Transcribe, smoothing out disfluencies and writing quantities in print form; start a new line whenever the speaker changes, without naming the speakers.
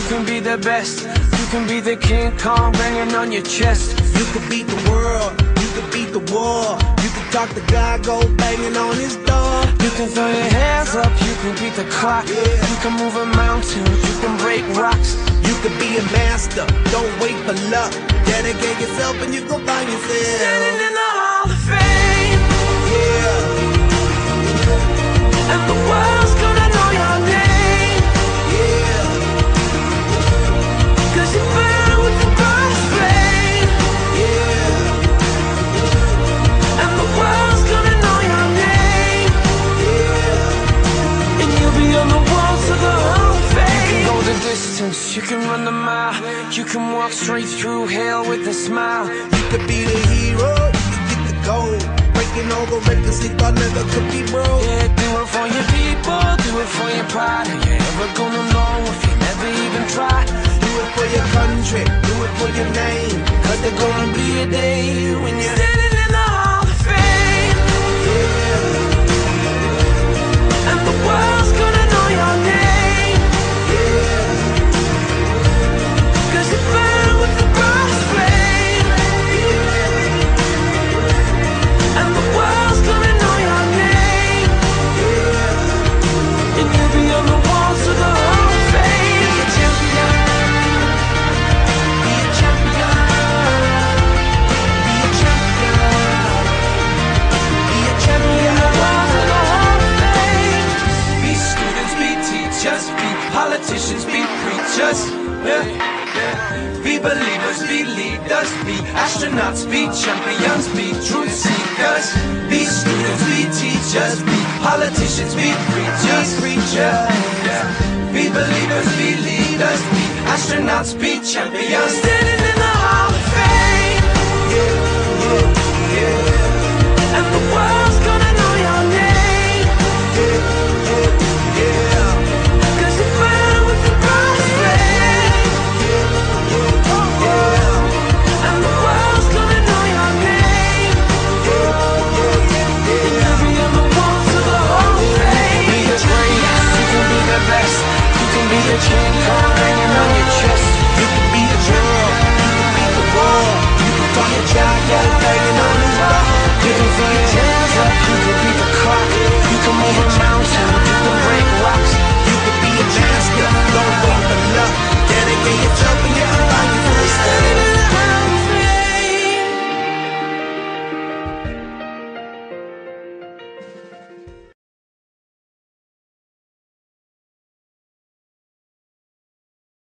can be the best. You can be the King Kong banging on your chest.
You could beat the world, you could beat the war. You can talk to God, go banging on his door.
You can throw your hands up, you can beat the clock. You can move a mountain, you can break rocks.
You could be a master, don't wait for luck. Dedicate yourself and you gon' find yourself
standing in the Hall of Fame.
Yeah.
And the world's gonna know your name.
Yeah.
'Cause you burn with the brightest flame.
Yeah.
And the world's gonna know your name.
Yeah.
And you'll be on the walls of the Hall of Fame. You can go the distance, you can run the mile. You can walk straight through hell with a smile.
You could be the hero, you could get the gold. Breaking all the records they thought never could be broke.
Yeah, do it for your people, do it for your pride. Are you ever gonna know if you never even try?
Do it for your country, do it for your name. 'Cause there's gonna be a day when you're
standing in the Hall of Fame.
Yeah.
And the world's gonna know your name.
Yeah.
'Cause you burn with the brightest flame.
Yeah.
And the world's gonna know your name.
Yeah.
And you'll be on the walls of the Hall of Fame. Be a champion. Be a champion. Be a champion. Be a champion. The walls of the Hall of Fame. Be students, be teachers, be politicians, be preachers. Yeah. Be believers, be leaders, be astronauts, be champions, be truth seekers. Be students, be teachers, be politicians, be preachers, yeah. Be believers, be leaders, be astronauts, be champions.